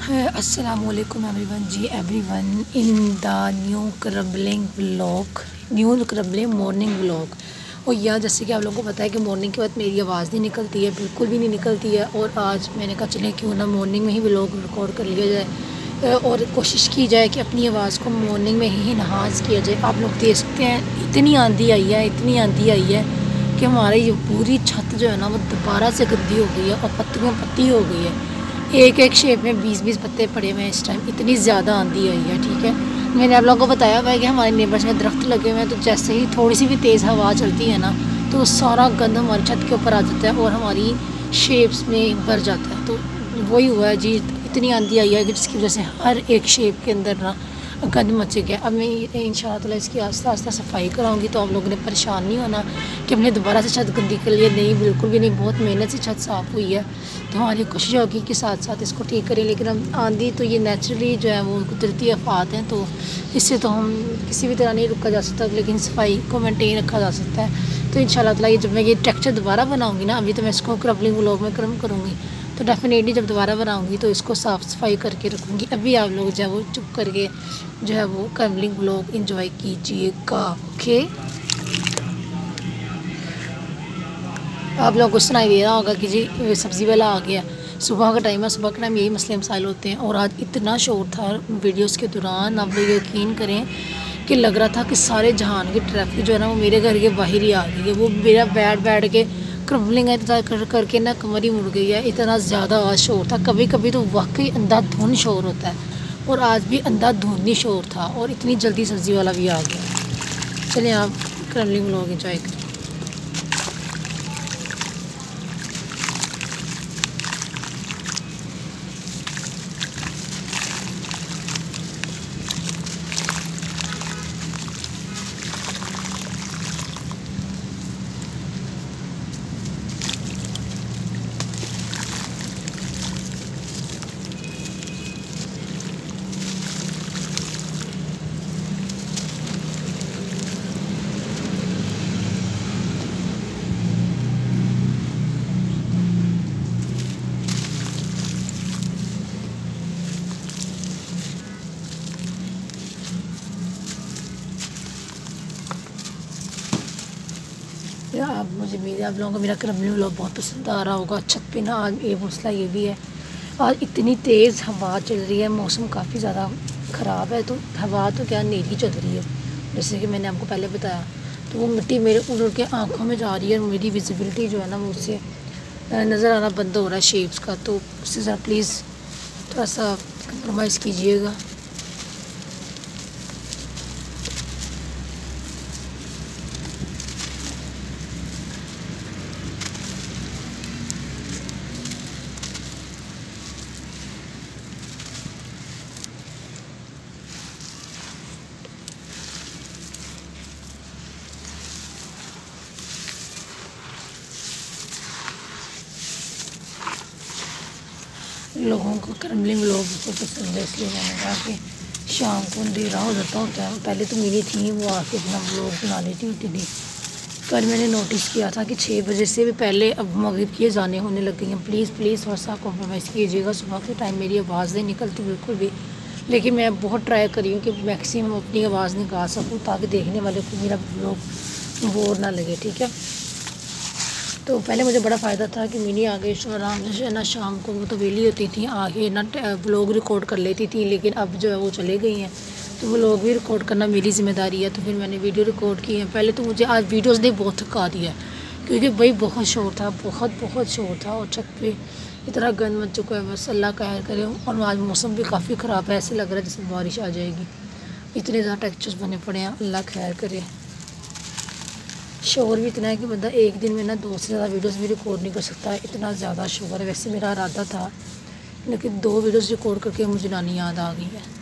अस्सलामुअलैकुम everyone in the new क्रबलिंग morning vlog. और यार जैसे कि आप लोगों को पता है कि मॉर्निंग के बाद मेरी आवाज़ नहीं निकलती है, बिल्कुल भी नहीं निकलती है। और आज मैंने कहा चलें क्यों ना मॉर्निंग में ही व्लॉग रिकॉर्ड कर लिया जाए और कोशिश की जाए कि अपनी आवाज़ को मॉर्निंग में ही इन्हांस किया जाए। आप लोग देख सकते हैं इतनी आंधी आई है कि हमारी ये पूरी छत जो है ना वो दोबारा से गंदी हो गई है और पत्तियों पत्ती हो गई है। एक एक शेप में 20-20 पत्ते पड़े हुए हैं इस टाइम, इतनी ज़्यादा आंधी आई है। ठीक है, मैंने आप लोगों को बताया हुआ है कि हमारे नेबर्स में दरख्त लगे हुए हैं, तो जैसे ही थोड़ी सी भी तेज़ हवा चलती है ना तो सारा गंद हमारी छत के ऊपर आ जाता है और हमारी शेप्स में भर जाता है। तो वही हुआ है जी, इतनी आंधी आई है कि जिसकी वजह से हर एक शेप के अंदर ना गंद मच गया। अब मैं इंशाअल्लाह इसकी आस्ता आस्ता सफाई कराऊंगी, तो आप लोगों ने परेशान नहीं होना कि हमने दोबारा से छत गंदी कर ली है। नहीं, बिल्कुल भी नहीं, बहुत मेहनत से छत साफ़ हुई है। तो हमारी कोशिश होगी कि साथ साथ इसको ठीक करें। लेकिन हम आंधी तो ये नेचुरली जो है वो कुदरती आफात हैं, तो इससे तो हम किसी भी तरह नहीं रुका जा सकता, लेकिन सफाई को मेनटेन रखा जा सकता है। तो इंशाल्लाह ताला ये जब मैं ये टेक्सचर दोबारा बनाऊँगी ना, अभी तो मैं इसको क्रबलिंग व्लॉग में करूँगी, तो डेफिनेटली जब दोबारा बनाऊँगी तो इसको साफ़ सफाई करके रखूँगी। अभी आप लोग जो है वो चुप करके जो है वो क्रबलिंग व्लॉग इंजॉय कीजिएगा। ओके, आप लोगों को सुनाई दे रहा होगा कि जी सब्ज़ी वाला आ गया। सुबह का टाइम है, सुबह के टाइम यही मसले मसाइल होते हैं। और आज इतना शोर था वीडियोस के दौरान, आप लोग यकीन करें कि लग रहा था कि सारे जहान की ट्रैफिक जो है ना वो मेरे घर के बाहर ही आ गई है। वो मेरा बैठ के क्रबलिंग करके ना कमर ही मुड़ गई है, इतना ज़्यादा आज शोर था। कभी कभी तो वाकई अंधाधुंध शोर होता है, और आज भी अंधाधुंध ही शोर था और इतनी जल्दी सब्ज़ी वाला भी आ गया। चलिए आप क्रबलिंग लोग इंजॉय करें। या आप मुझे आप लोगों को मेरा क्रबलिंग व्लॉग बहुत पसंद आ रहा होगा। छत पे ना आज ये मसला ये भी है, आज इतनी तेज़ हवा चल रही है, मौसम काफ़ी ज़्यादा ख़राब है। तो हवा तो क्या अंधेरी चल रही है, जैसे कि मैंने आपको पहले बताया। तो वो मिट्टी मेरे उड़ के आँखों में जा रही है, मेरी विजिबिलिटी जो है ना वो उससे नज़र आना बंद हो रहा है शेप्स का। तो उससे ज़रा प्लीज़ थोड़ा सा कंप्रोमाइज़ कीजिएगा। लोगों को क्रबलिंग व्लॉग बहुत पसंद है, इसलिए मैंने कहा कि शाम को अंधेरा हो जाता होता है। पहले तो मिनी थी वो आके अपना व्लॉग बना लेती होती थी। कल मैंने नोटिस किया था कि 6 बजे से भी पहले अब मगरिब की अज़ानें होने लग गई हैं। प्लीज़ थोड़ा सा कॉम्प्रोमाइज़ कीजिएगा। सुबह के टाइम मेरी आवाज़ नहीं निकलती बिल्कुल भी, लेकिन मैं बहुत ट्राई करी हूँ कि मैक्सिमम अपनी आवाज़ निकाल सकूँ, ताकि देखने वाले को मेरा व्लॉग बोर ना लगे। ठीक है, तो पहले मुझे बड़ा फ़ायदा था कि मिनी आ गई आराम से ना, शाम को वो तो वेली होती थी आगे ना व्लॉग रिकॉर्ड कर लेती थी। लेकिन अब जो है वो चले गई हैं, तो व्लॉग भी रिकॉर्ड करना मेरी ज़िम्मेदारी है। तो फिर मैंने वीडियो रिकॉर्ड की है। पहले तो मुझे आज वीडियोस ने बहुत थका दिया, क्योंकि भाई बहुत शोर था, बहुत शोर था। और छत पे इतना गंद मच चुका है, बस अल्लाह कहर करे। और आज मौसम भी काफ़ी ख़राब है, ऐसे लग रहा है जैसे बारिश आ जाएगी, इतने ज़्यादा टेक्सचर्स बने पड़े हैं। अल्लाह खैर करे। शोर भी इतना है कि बंदा एक दिन में ना 2 से ज़्यादा वीडियोस भी रिकॉर्ड नहीं कर सकता, इतना ज़्यादा शोर है। वैसे मेरा इरादा था, लेकिन 2 वीडियोस रिकॉर्ड करके मुझे नानी याद आ गई है।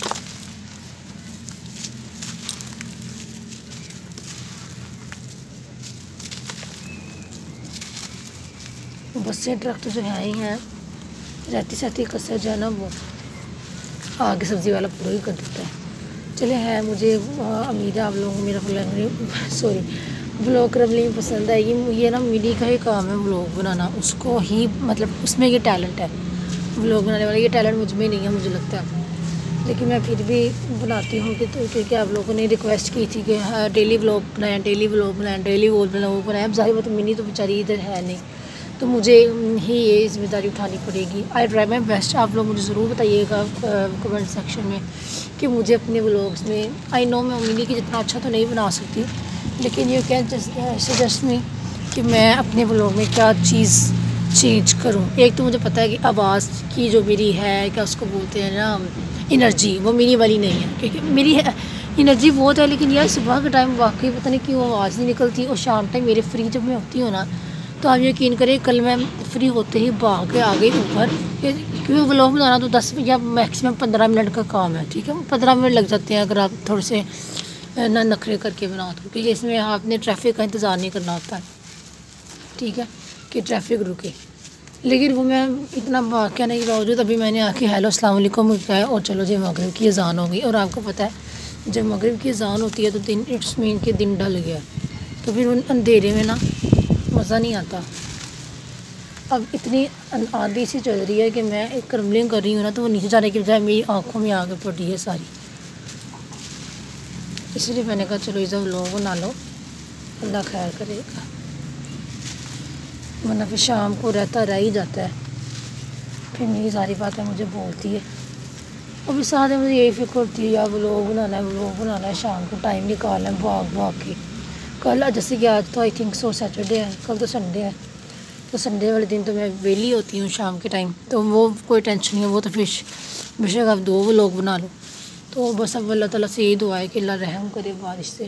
बसें ट्रक तो जो है ही हैं, रहती सहती कसर जो है ना वो आगे सब्ज़ी वाला पूरा ही कर देता है। चले है, मुझे उम्मीद है आप लोगों को मेरा व्लॉग क्रबलिंग पसंद आएगी। ये ना मिनी का ही काम है व्लॉग बनाना, उसको ही मतलब उसमें ये टैलेंट है। व्लॉग बनाने वाला, ये टैलेंट मुझ में नहीं है मुझे लगता है, लेकिन मैं फिर भी बनाती हूँ कि तो क्योंकि आप लोगों ने रिक्वेस्ट की थी कि हाँ डेली व्लॉग बनाएं, डेली व्लॉग बनाएं, डेली व्लॉग बनाएं। अब ज़ाहिर बात है मिनी तो बेचारी इधर है नहीं, तो मुझे ही ये जिम्मेदारी उठानी पड़ेगी। I try my best. आप लोग मुझे ज़रूर बताइएगा कमेंट सेक्शन में कि मुझे अपने व्लॉग्स में, आई नो मैं मिनी की जितना अच्छा तो नहीं बना सकती, लेकिन यू कैन सजेस्ट मी कि मैं अपने व्लॉग में क्या चीज़ चेंज करूं। एक तो मुझे पता है कि आवाज़ की जो मेरी है, क्या उसको बोलते हैं ना, एनर्जी, वो मेरी वाली नहीं है, क्योंकि मेरी है एनर्जी बहुत है, लेकिन यार सुबह के टाइम वाकई पता नहीं क्यों आवाज़ नहीं निकलती, और शाम टाइम मेरे फ्री जब मैं होती हूँ ना, तो आप यकीन करें कल मैं फ्री होते ही भाग के आ गई ऊपर, क्योंकि व्लॉग बनाना तो 10 या मैक्सिमम 15 मिनट का काम है, ठीक है। 15 मिनट लग जाते हैं अगर आप थोड़े से ना नखरे करके बनाओ तो, क्योंकि इसमें आपने ट्रैफिक का इंतज़ार नहीं करना होता है, ठीक है, कि ट्रैफिक रुके। लेकिन वो मैं इतना वाक़या नहीं के बावजूद अभी मैंने आके हेलो अस्सलाम वालेकुम कहा और चलो जी मगरिब की अज़ान हो गई। और आपको पता है जब मगरिब की अज़ान होती है तो दिन इट्स मीन के दिन ढल गया, तो फिर उन अंधेरे में ना मज़ा नहीं आता। अब इतनी आंधी सी चल रही है कि मैं एक क्रम्बलिंग कर रही हूँ ना, तो वो नीचे जाने की बजाय मेरी आँखों में आगे पड़ रही है सारी, इसलिए मैंने कहा चलो इसे व्लॉग बना लो, अल्लाह खैर करेगा, वरना फिर शाम को रहता रह ही जाता है, फिर मेरी सारी बातें मुझे बोलती है। और फिर साथ में मुझे यही फिक्र होती है यार व्लॉग बनाना है, शाम को टाइम निकालना है भाग भाग के। कल जैसे कि आज तो आई थिंक सो सैटरडे है, कल तो संडे है, तो संडे वाले दिन तो मैं वेली होती हूँ शाम के टाइम, तो वो कोई टेंशन नहीं है, वो तो फिर बेशक आप 2 व्लॉग बना लो। तो बस अब अल्लाह ताला से यही दुआ है कि अल्लाह रहम करे बारिश से,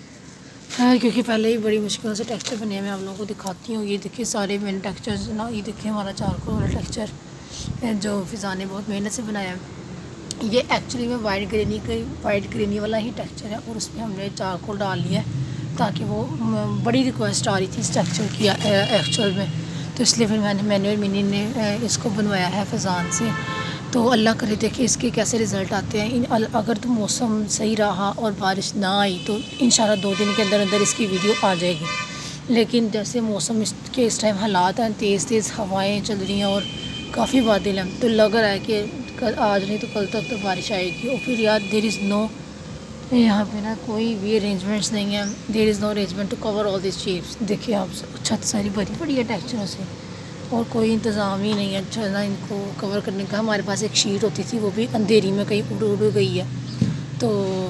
खैर क्योंकि पहले ही बड़ी मुश्किल से टेक्सचर बने हैं। मैं आप लोगों को दिखाती हूँ, ये देखिए सारे मैंने टेक्सचर्स ना, ये देखिए हमारा चारकोल वाला टेक्सचर जो फ़िज़ा ने बहुत मेहनत से बनाया है। ये एक्चुअली में वाइट ग्रेनी वाला ही टेक्सचर है, और उसमें हमने चारकोल डाल लिया है ताकि वो बड़ी रिक्वेस्ट आ रही थी इस टेक्सचर की एक्चुअल में, तो इसलिए फिर मैंने और मिनी ने इसको बनवाया है फ़िज़ान से। तो अल्लाह करे देखिए इसके कैसे रिज़ल्ट आते हैं। अगर तो मौसम सही रहा और बारिश ना आई तो इंशाल्लाह 2 दिन के अंदर अंदर इसकी वीडियो आ जाएगी। लेकिन जैसे मौसम इसके इस टाइम हालात हैं, तेज़ हवाएं चल रही हैं और काफ़ी बादल हैं, तो लग रहा है कि आज नहीं तो कल तक तो बारिश आएगी। और फिर यार देयर इज़ नो, यहाँ पे ना कोई भी अरेंजमेंट्स नहीं है, there is no arrangement to cover all this shapes. देखिए आप छत सारी भरी पड़ी है टेक्सचरों से, और कोई इंतज़ाम ही नहीं है अच्छा ना इनको कवर करने का। हमारे पास एक शीट होती थी, वो भी अंधेरी में कहीं उड़ गई है, तो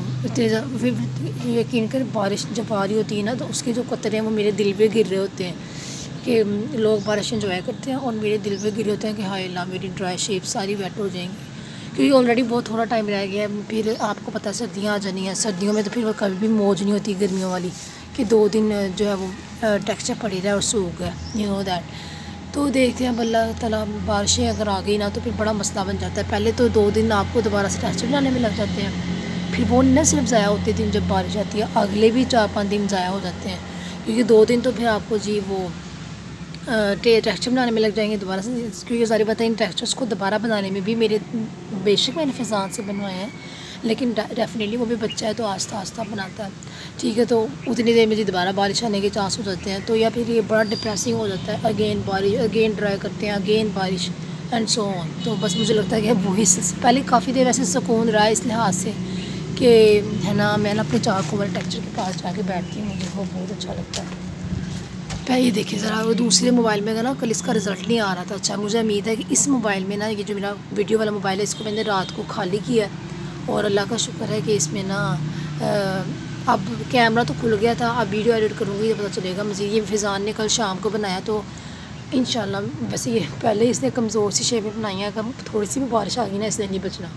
फिर यकीन कर बारिश जब आ रही होती है ना, तो उसके जो कतरे हैं वो मेरे दिल पे गिर रहे होते हैं, कि लोग बारिश इंजॉय करते हैं और मेरे दिल पे गिरे होते हैं कि हाय अल्लाह मेरी ड्राई शेप सारी वेट हो जाएंगी, क्योंकि ऑलरेडी बहुत थोड़ा टाइम रह गया है। फिर आपको पता है सर्दियाँ आ जानी हैं, सर्दियों में तो फिर वो कभी भी मौज नहीं होती गर्मियों वाली, कि 2 दिन जो है वो टेक्सचर पड़ी रहा और सूख गया, यू नो दैट। तो देखते हैं अल्लाह ताला बारिशें अगर आ गई ना तो फिर बड़ा मसला बन जाता है। पहले तो 2 दिन आपको दोबारा से टेक्सचर बनाने में लग जाते हैं, फिर वो न सिर्फ ज़ाया होते दिन जब बारिश आती है, अगले भी 4-5 दिन ज़ाया हो जाते हैं, क्योंकि 2 दिन तो फिर आपको जी वो टेक्सचर बनाने में लग जाएंगे दोबारा से, क्योंकि सारी बातें इन टेक्सचर्स को दोबारा बनाने में भी मेरे बेशक मैंने फ़िज़ान से बनवाए हैं, लेकिन डेफिनेटली वो भी बच्चा है तो आस्ता आस्ता बनाता है, ठीक है। तो उतनी देर में जी दोबारा बारिश आने के चांस हो जाते हैं, तो या फिर ये बड़ा डिप्रेसिंग हो जाता है, अगेन बारिश, अगेन ड्राई करते हैं, अगेन बारिश एंड सो ऑन। तो बस मुझे लगता है कि वही पहले काफ़ी देर ऐसे सुकून रहा है इस लिहाज से कि है ना, मैं ना अपने चारकोल वाले टेक्सचर के पास जाके बैठती हूँ, मुझे वो बहुत अच्छा लगता है। पहले ये देखिए ज़रा, वो दूसरे मोबाइल में ना कल इसका रिज़ल्ट नहीं आ रहा था अच्छा। मुझे उम्मीद है कि इस मोबाइल में ना, ये जो मेरा वीडियो वाला मोबाइल है, इसको मैंने रात को खाली किया और अल्लाह का शुक्र है कि इसमें ना अब कैमरा तो खुल गया था, अब वीडियो एडिट करूँगी तो पता चलेगा मुझे। ये फ़िज़ान ने कल शाम को बनाया, तो इंशाल्लाह वैसे ये पहले इसने कमज़ोर सी शेप में बनाई है, अगर थोड़ी सी भी बारिश आ गई ना इसलिए नहीं बचना।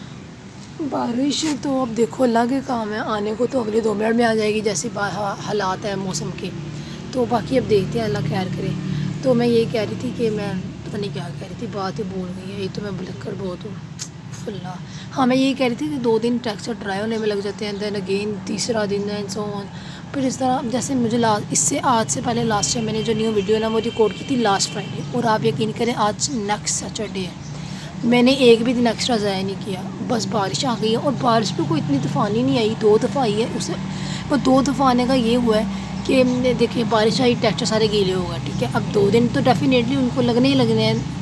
बारिश तो अब देखो अल्लाह के काम है, आने को तो अगले 2 मिनट में आ जाएगी जैसे हालात है मौसम के, तो बाकी अब देखते हैं अल्लाह खैर करे। तो मैं ये कह रही थी कि मैं पता नहीं क्या कह रही थी, बात ही भूल गई है, ये तो मैं भुलक्कड़ बहुत हूँ फुल्ला। हाँ मैं यही कह रही थी कि 2 दिन टेक्सचर ड्राई होने में लग जाते हैं, देन अगेन तीसरा दिन एंड सो ऑन। फिर इस तरह जैसे मुझे इससे आज से पहले लास्ट टाइम मैंने जो न्यू वीडियो ना वो रिकॉर्ड की थी लास्ट फ्राइडे, और आप यकीन करें आज नेक्स्ट सैटरडे है, मैंने एक भी दिन एक्स्ट्रा ज़ाया नहीं किया। बस बारिश आ गई है, और बारिश भी कोई इतनी तूफ़ानी नहीं आई, 2 दफ़ा आई है, उसे वो 2 दफ़ा आने का ये हुआ है कि देखिए बारिश आई टेक्सचर सारे गीले होगा, ठीक है। अब 2 दिन तो डेफिनेटली उनको लगने ही लगने हैं,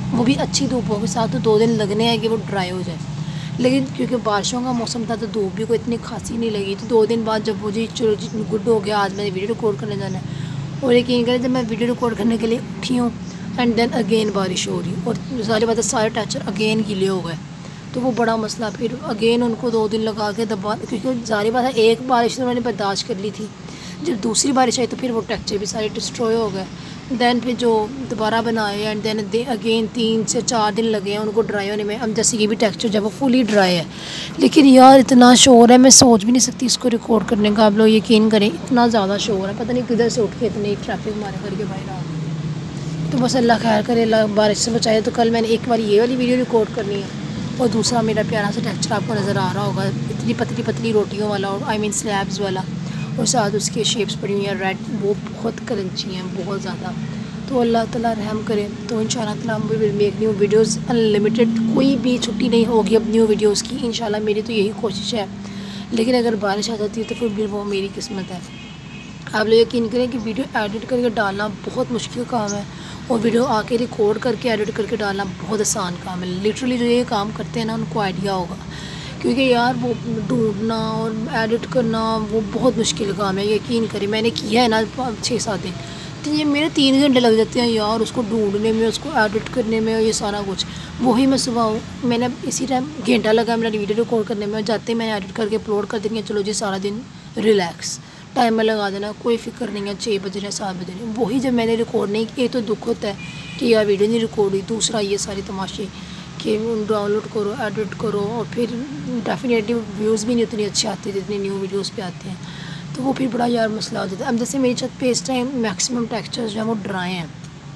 वो भी अच्छी धूपों के साथ, तो 2 दिन लगने हैं कि वो ड्राई हो जाए। लेकिन क्योंकि बारिशों का मौसम था तो धूप भी कोई इतनी खासी नहीं लगी। तो 2 दिन बाद जब मुझे चलो जी गुड हो गया, आज मैंने वीडियो रिकॉर्ड करने जाना है, और यकीन करें जब मैं वीडियो रिकॉर्ड करने के लिए उठी हूँ एंड देन अगेन बारिश हो रही, और सारी बात है सारे टेक्सचर अगेन गीले हो गए। तो वो बड़ा मसला, फिर अगेन उनको 2 दिन लगा के दबा, क्योंकि सारी बात है एक बारिश तो उन्होंने बर्दाश्त कर ली थी, जब दूसरी बारिश आई तो फिर वो टेक्सचर भी सारे डिस्ट्रॉय हो गए। दैन फिर जो दोबारा बनाए एंड देन अगेन 3 से 4 दिन लगे हैं उनको ड्राई होने में। अब जैसे ये भी टेक्सचर जब वो फुली ड्राई है, लेकिन यार इतना शोर है, मैं सोच भी नहीं सकती इसको रिकॉर्ड करने का। आप लोग यकीन करें इतना ज़्यादा शोर है, पता नहीं किधर से उठ के इतनी ट्रैफिक मारे करके बाहर आ गई। तो बस अल्लाह खैर करे, अल्लाह बारिश से बचाए। तो कल मैंने एक बार ये वाली वीडियो रिकॉर्ड करनी है, और दूसरा मेरा प्यारा सा टेक्सचर आपको नज़र आ रहा होगा, इतनी पतली पतली रोटियों वाला, और आई मीन स्लैब्स वाला, और साथ उसके शेप्स पड़ी हुई हैं रेड, वो बहुत क्रंची हैं बहुत ज़्यादा। तो अल्लाह ताला रहम करे। तो इंशाल्लाह ताला हम will make new videos unlimited, कोई भी छुट्टी नहीं होगी अब न्यू वीडियोस की इंशाल्लाह, मेरी तो यही कोशिश है। लेकिन अगर बारिश आ जाती है तो फिर वो मेरी किस्मत है। आप लोग यकीन करें कि वीडियो एडिट करके डालना बहुत मुश्किल काम है, और वीडियो आके रिकॉर्ड करके एडिट करके डालना बहुत आसान काम है। लिटरली जो ये काम करते हैं ना उनको आइडिया होगा, क्योंकि यार वो ढूंढना और एडिट करना वो बहुत मुश्किल काम है। यकीन करें मैंने किया है ना 6-7 दिन, तो ये मेरे 3 घंटे लग जाते हैं यार उसको ढूंढने में, उसको एडिट करने में, और ये सारा कुछ। वही मैं सुबह मैंने इसी टाइम घंटा लगा मेरा वीडियो रिकॉर्ड करने में, जाते मैंने एडिट करके अपलोड कर देंगे, चलो जी सारा दिन रिलैक्स, टाइमर लगा देना, कोई फिक्र नहीं है 6 बज रहे 7 बज रहे। वही जब मैंने रिकॉर्ड नहीं किया तो दुख होता है कि यार वीडियो नहीं रिकॉर्ड हुई। दूसरा ये सारी तमाशे कि डाउनलोड करो, एडिट करो, और फिर डेफिनेटली व्यूज़ भी नहीं उतनी अच्छे आते जितने न्यू वीडियोस पे आते हैं, तो वो फिर बड़ा यार मसला हो जाता है। अब जैसे मेरी छत पे इस टाइम मैक्सिमम टेक्सचर्स जो हैं वो ड्राई हैं।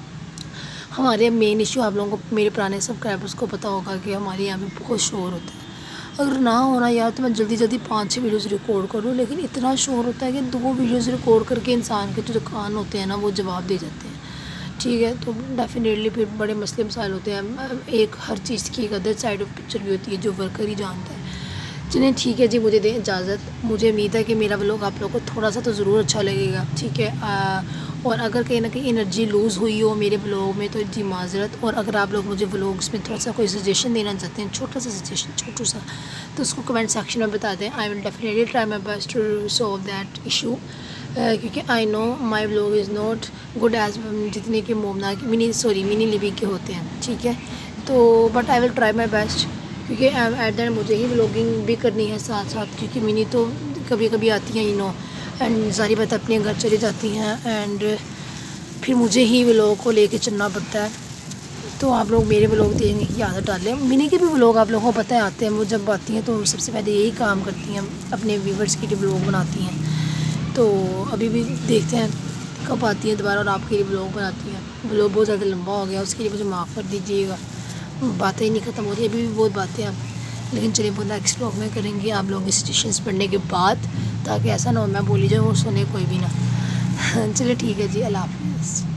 हमारे मेन इशू आप लोगों को, मेरे पुराने सब्सक्राइबर्स को पता होगा कि हमारे यहाँ पे बहुत शोर होता है। अगर ना होना यार तो मैं जल्दी जल्दी 5-6 वीडियोज़ रिकॉर्ड करूँ, लेकिन इतना शोर होता है कि 2 वीडियोज़ रिकॉर्ड करके इंसान के जो कान होते हैं ना वो जवाब दे जाते हैं। ठीक है, तो डेफिनेटली फिर बड़े मसले मसाइल होते हैं। एक हर चीज़ की एक अदर साइड ऑफ पिक्चर भी होती है जो वर्कर ही जानता है। चलिए ठीक है जी, मुझे दें इजाज़त। मुझे उम्मीद है कि मेरा व्लॉग आप लोगों को थोड़ा सा तो ज़रूर अच्छा लगेगा। ठीक है, और अगर कहीं ना कहीं एनर्जी लूज़ हुई हो मेरे व्लॉग में तो जी माज़रत। और अगर आप लोग मुझे व्लॉग्स में थोड़ा सा कोई सजेशन देना चाहते हैं, छोटा सा सजेशन, छोटा सा, तो उसको कमेंट सेक्शन में बता दें। I will definitely try my best to solve that issue, क्योंकि I know my vlog is not good as जितने के मोमना मिनी लिबी के होते हैं। ठीक है, तो but I will try my best, क्योंकि एट दैट मुझे ही व्लॉगिंग भी करनी है साथ साथ, क्योंकि मिनी तो कभी कभी आती हैं एंड सारी बात अपने घर चली जाती हैं, एंड फिर मुझे ही व्लॉग को लेके चलना पड़ता है। तो आप लोग मेरे व्लॉग देखने की आदत डालें। मिनी के भी व्लॉग आप लोगों को पता है आते हैं, वो जब आती हैं तो सबसे पहले यही काम करती हैं, अपने व्यूवर्स के लिए व्लॉग बनाती हैं। तो अभी भी देखते हैं कब आती है दोबारा और आपके लिए व्लॉग बनाती हैं। व्लॉग बहुत ज़्यादा लंबा हो गया, उसके लिए मुझे माफ़ कर दीजिएगा, बातें ही नहीं ख़त्म हो रही, अभी भी बहुत बातें हैं। लेकिन चलिए वो नेक्स्ट व्लॉग में करेंगे आप लोग सजेशंस पढ़ने के बाद, ताकि ऐसा ना हो मैं बोली जाऊँ और सुने कोई भी ना। चलिए ठीक है जी, अल्लाह हाफ़िज़।